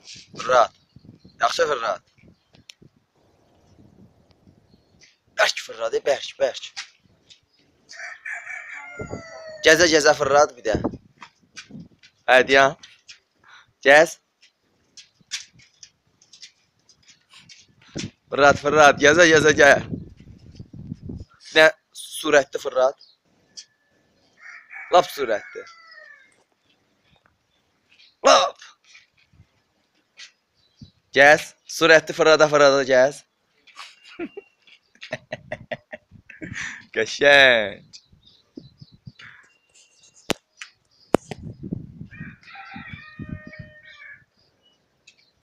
Fırlat. Yaxşı fırlat. Bərk fırlat, bərk. Gəzə fırlat bir də. Hadi ya. Gəz. Fırlat. Gəzə gəl. Nə sürətli fırlat. Lap sürətli. Lap. Gəz. Sürətli fırlada gəz. Qəşəng.